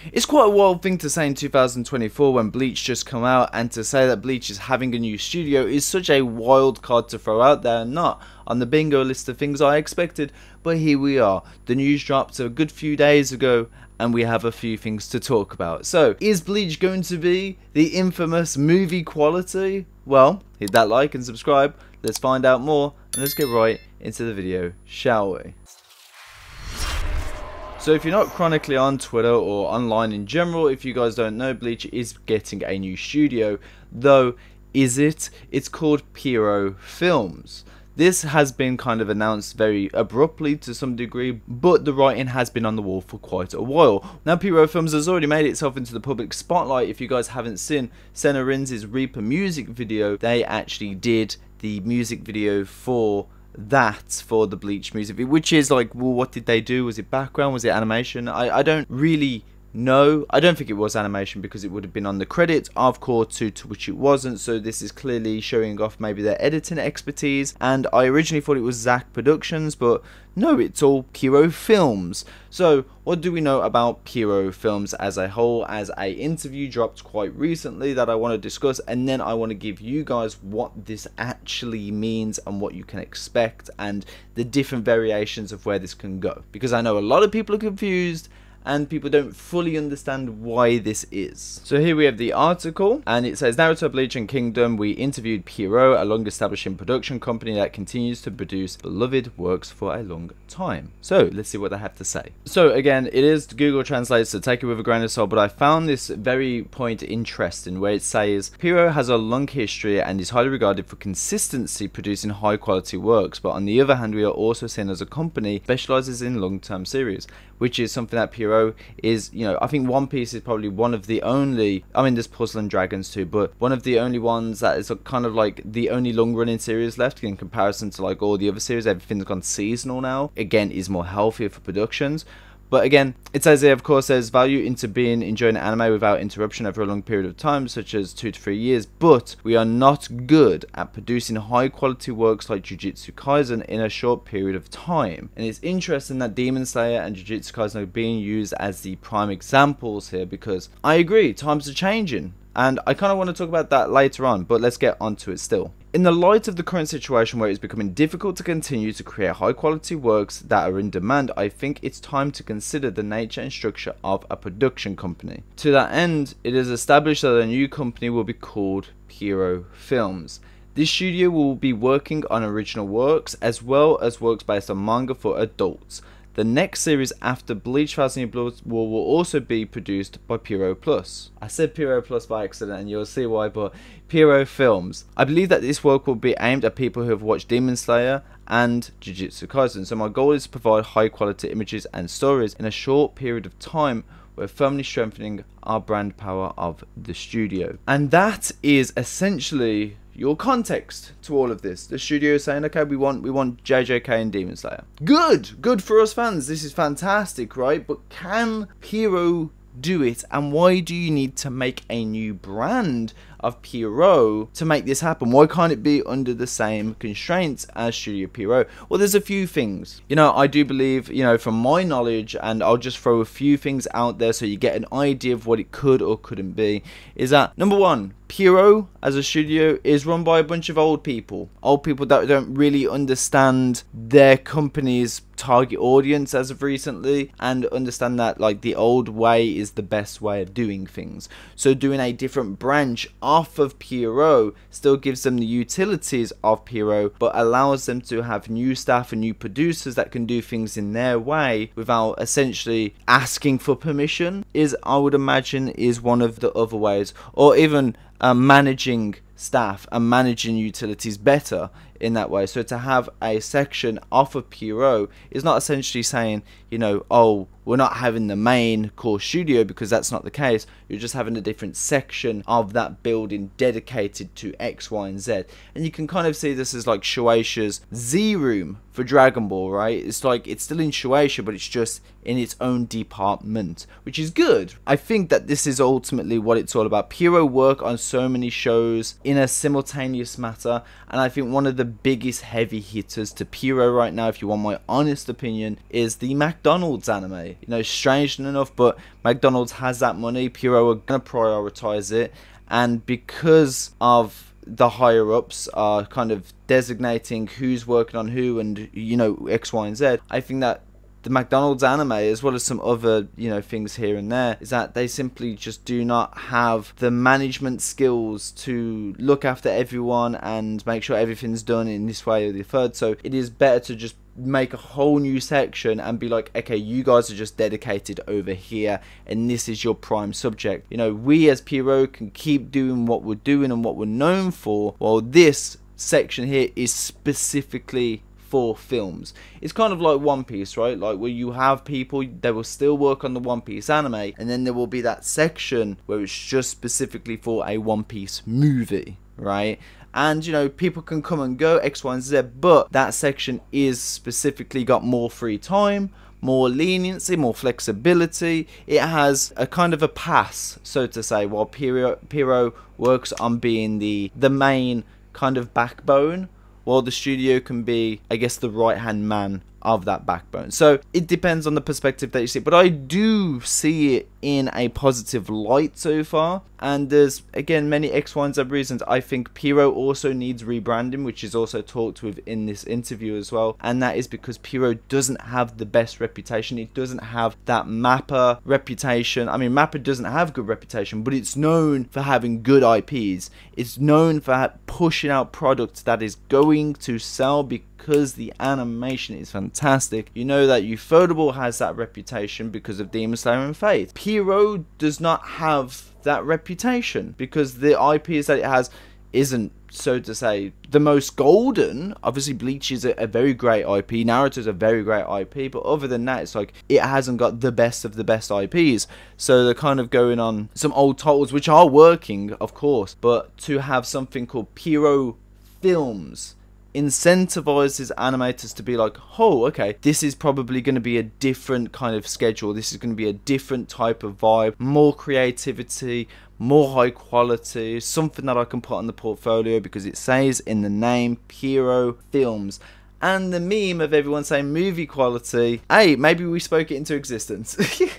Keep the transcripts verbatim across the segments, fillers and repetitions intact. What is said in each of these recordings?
It's quite a wild thing to say in two thousand twenty-four when Bleach just come out, and to say that Bleach is having a new studio is such a wild card to throw out there, not on the bingo list of things I expected, but here we are. The news dropped a good few days ago, and we have a few things to talk about. So, is Bleach going to be the infamous movie quality? Well, hit that like and subscribe, let's find out more, and let's get right into the video, shall we? So if you're not chronically on Twitter or online in general, if you guys don't know, Bleach is getting a new studio, though is it? It's called Pierrot Films. This has been kind of announced very abruptly to some degree, but the writing has been on the wall for quite a while. Now Pierrot Films has already made itself into the public spotlight. If you guys haven't seen Senna Rin's Reaper music video, they actually did the music video for that for the Bleach music video, which is like, well, what did they do? Was it background? Was it animation? I, I don't really know. I don't think it was animation because it would have been on the credits of Core two, to which it wasn't, so this is clearly showing off maybe their editing expertise. And I originally thought it was Zack Productions, but no, it's all Pierrot Films. So what do we know about Pierrot Films as a whole? As a interview dropped quite recently that I want to discuss, and then I want to give you guys what this actually means and what you can expect and the different variations of where this can go, because I know a lot of people are confused and people don't fully understand why this is. So here we have the article, and it says, Naruto, Bleach and Kingdom, we interviewed Pierrot, a long-established production company that continues to produce beloved works for a long time. So let's see what they have to say. So again, it is Google Translate, so take it with a grain of salt, but I found this very point interesting, where it says, Pierrot has a long history and is highly regarded for consistency producing high quality works, but on the other hand, we are also seen as a company that specializes in long-term series, which is something that Pierrot is, you know, I think One Piece is probably one of the only, I mean there's Puzzle and Dragons too, but one of the only ones that is kind of like the only long running series left in comparison to like all the other series. Everything's gone seasonal now, again is more healthier for productions. But again, it says here, of course, there's value into being enjoying anime without interruption over a long period of time, such as two to three years, but we are not good at producing high quality works like Jujutsu Kaisen in a short period of time. And it's interesting that Demon Slayer and Jujutsu Kaisen are being used as the prime examples here, because I agree, times are changing. And I kind of want to talk about that later on, but let's get onto it still. In the light of the current situation where it's becoming difficult to continue to create high quality works that are in demand, I think it's time to consider the nature and structure of a production company. To that end, it is established that a new company will be called Pierrot Films. This studio will be working on original works as well as works based on manga for adults. The next series after Bleach Thousand Year Blood War will also be produced by Pierrot Plus. I said Pierrot Plus by accident and you'll see why, but Pierrot Films. I believe that this work will be aimed at people who have watched Demon Slayer and Jujutsu Kaisen, so my goal is to provide high quality images and stories in a short period of time. We're firmly strengthening our brand power of the studio. And that is essentially your context to all of this. The studio is saying, okay, we want we want J J K and Demon Slayer. Good, good for us fans. This is fantastic, right? But can Pierrot do it? And why do you need to make a new brand of Pierrot to make this happen? Why can't it be under the same constraints as Studio Pierrot? Well, there's a few things. You know, I do believe, you know, from my knowledge, and I'll just throw a few things out there so you get an idea of what it could or couldn't be, is that, number one, Pierrot as a studio is run by a bunch of old people. Old people that don't really understand their company's target audience as of recently, and understand that like the old way is the best way of doing things. So doing a different branch off of Pierrot still gives them the utilities of Pierrot, but allows them to have new staff and new producers that can do things in their way without essentially asking for permission, is, I would imagine, is one of the other ways. Or even uh, managing staff and managing utilities better in that way. So to have a section off of Pierrot is not essentially saying, you know, oh, we're not having the main core studio, because that's not the case. You're just having a different section of that building dedicated to X, Y, and Z. And you can kind of see this as like Shueisha's Z Room for Dragon Ball, right? It's like, it's still in Shueisha, but it's just in its own department, which is good. I think that this is ultimately what it's all about. Pierrot work on so many shows in a simultaneous matter, and I think one of the biggest heavy hitters to Pierrot right now, if you want my honest opinion, is the McDonald's anime. You know, strange enough, but McDonald's has that money. Pierrot are gonna prioritize it, and because of the higher ups are kind of designating who's working on who and, you know, X, Y, and Z, I think that the McDonald's anime, as well as some other, you know, things here and there, is that they simply just do not have the management skills to look after everyone and make sure everything's done in this way or the third. So it is better to just make a whole new section and be like, okay, you guys are just dedicated over here and this is your prime subject. You know, we as Pierrot can keep doing what we're doing and what we're known for, while this section here is specifically for films. It's kind of like One Piece, right? Like where you have people, they will still work on the One Piece anime, and then there will be that section where it's just specifically for a One Piece movie, right? And, you know, people can come and go, X, Y, and Z, but that section is specifically got more free time, more leniency, more flexibility. It has a kind of a pass, so to say, while Pierrot, Pierrot works on being the, the main kind of backbone, while the studio can be, I guess, the right-hand man of that backbone. So it depends on the perspective that you see, but I do see it in a positive light so far. And there's, again, many X, Y, and Z reasons. I think Pierrot also needs rebranding, which is also talked with in this interview as well. And that is because Pierrot doesn't have the best reputation. It doesn't have that Mappa reputation. I mean, Mappa doesn't have good reputation, but it's known for having good I Ps. It's known for pushing out products that is going to sell because the animation is fantastic. You know that Ufotable has that reputation because of Demon Slayer and Faith. Pierrot does not have that reputation because the I Ps that it has isn't, so to say, the most golden. Obviously Bleach is a, a very great I P, Naruto's a very great I P, but other than that, it's like it hasn't got the best of the best I Ps. So they're kind of going on some old titles which are working, of course, but to have something called Pierrot Films incentivizes animators to be like, oh, okay, this is probably going to be a different kind of schedule, this is going to be a different type of vibe, more creativity, more high quality, something that I can put on the portfolio because it says in the name Pierrot Films. And the meme of everyone saying movie quality, hey, maybe we spoke it into existence.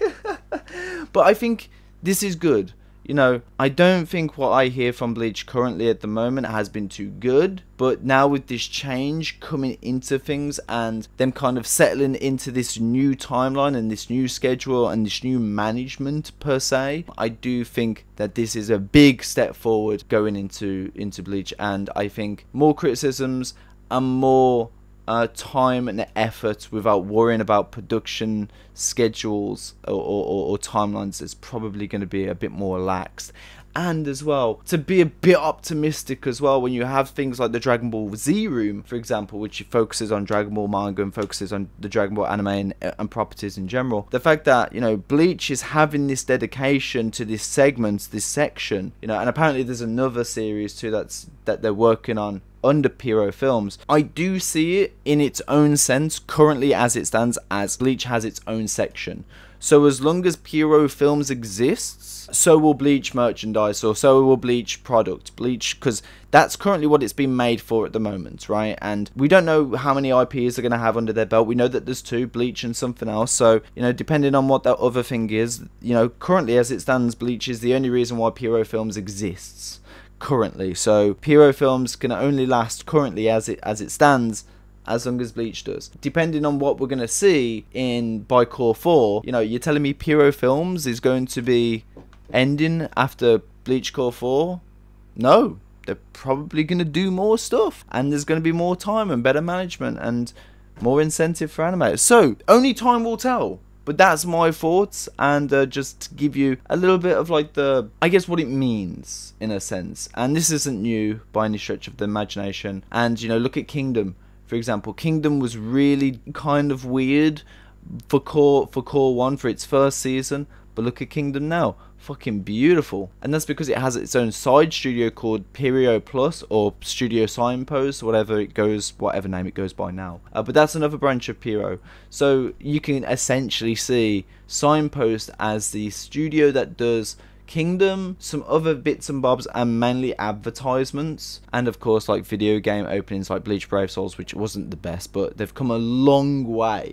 But I think this is good. You know, I don't think what I hear from Bleach currently at the moment has been too good, but now with this change coming into things and them kind of settling into this new timeline and this new schedule and this new management per se, I do think that this is a big step forward going into into Bleach. And I think more criticisms and more Uh, time and effort without worrying about production schedules or, or, or timelines is probably going to be a bit more relaxed. And as well, to be a bit optimistic as well, when you have things like the Dragon Ball Z Room, for example, which focuses on Dragon Ball manga and focuses on the Dragon Ball anime and, and properties in general. The fact that, you know, Bleach is having this dedication to this segment, this section, you know, and apparently there's another series too that's that they're working on under Pierrot Films. I do see it in its own sense currently as it stands, as Bleach has its own section. So as long as Pierrot Films exists, so will Bleach merchandise, or so will Bleach product. Bleach, because that's currently what it's been made for at the moment, right? And we don't know how many I Ps they're going to have under their belt. We know that there's two, Bleach and something else. So, you know, depending on what that other thing is, you know, currently as it stands, Bleach is the only reason why Pierrot Films exists currently. So Pierrot Films can only last currently as it as it stands as long as Bleach does. Depending on what we're going to see in by Core four, you know, you're telling me Pierrot Films is going to be ending after Bleach Core four? No, they're probably going to do more stuff, and there's going to be more time and better management and more incentive for animators. So only time will tell. But that's my thoughts, and uh, just to give you a little bit of like the, I guess, what it means in a sense. And this isn't new by any stretch of the imagination. And, you know, look at Kingdom, for example. Kingdom was really kind of weird for core for core one for its first season, but look at Kingdom now. Fucking beautiful. And that's because it has its own side studio called Pierrot Plus, or Studio Signpost, whatever it goes, whatever name it goes by now. Uh, but that's another branch of Pierrot. So you can essentially see Signpost as the studio that does Kingdom, some other bits and bobs, and mainly advertisements, and of course like video game openings like Bleach Brave Souls, which wasn't the best, but they've come a long way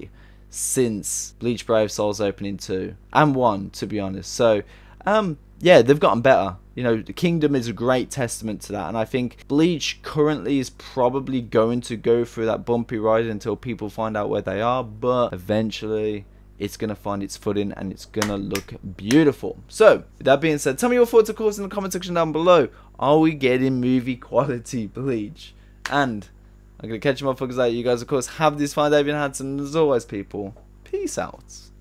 since Bleach Brave Soul's opening two and one, to be honest. So um yeah, they've gotten better. You know, the Kingdom is a great testament to that, and I think Bleach currently is probably going to go through that bumpy ride until people find out where they are, but eventually it's going to find its footing and it's going to look beautiful. So, with that being said, tell me your thoughts, of course, in the comment section down below. Are we getting movie quality Bleach? And I'm going to catch you motherfuckers out. You guys, of course, have this fine day, been handsome, and as always, people, peace out.